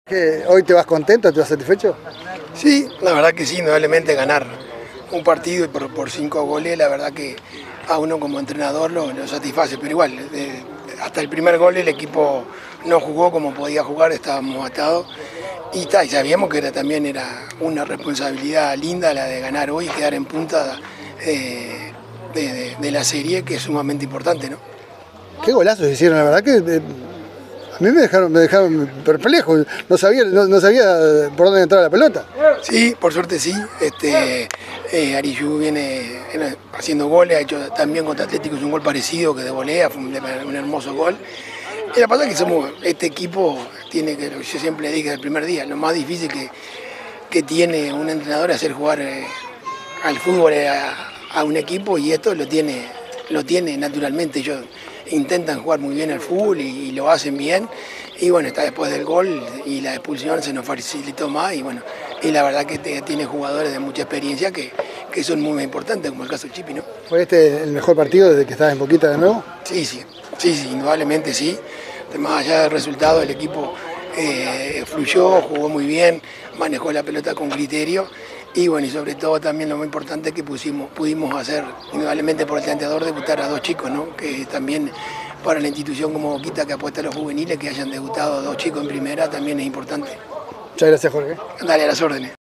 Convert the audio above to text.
¿Hoy te vas contento, te vas satisfecho? Sí, la verdad que sí, indudablemente ganar un partido y por 5 goles, la verdad que a uno como entrenador lo satisface, pero igual, hasta el primer gol el equipo no jugó como podía jugar, estábamos atados y sabíamos que también era una responsabilidad linda la de ganar hoy y quedar en punta de la serie, que es sumamente importante, ¿no? Qué golazos hicieron, la verdad que a mí me dejaron perplejo, no sabía por dónde entrar la pelota. Sí, por suerte sí. Ariyú viene haciendo goles, ha hecho también contra Atlético, es un gol parecido que de volea, fue un hermoso gol. Y la pasa es que este equipo tiene que, yo siempre dije desde el primer día, lo más difícil que tiene un entrenador es hacer jugar al fútbol a un equipo, y esto lo tiene naturalmente. Ellos intentan jugar muy bien al fútbol y lo hacen bien. Y bueno, está después del gol y la expulsión se nos facilitó más. Y bueno, y la verdad que tiene jugadores de mucha experiencia que son muy importantes, como el caso de Chipi, ¿no? ¿Fue este el mejor partido desde que estás en Boquita de nuevo? Sí, indudablemente sí. Más allá del resultado, el equipo fluyó, jugó muy bien, manejó la pelota con criterio. Y bueno, y sobre todo también lo más importante es que pudimos hacer, indudablemente por el tanteador, debutar a 2 chicos, ¿no? Que también para la institución como Boquita, que apuesta a los juveniles, que hayan debutado 2 chicos en primera, también es importante. Muchas gracias, Jorge. Dale, a las órdenes.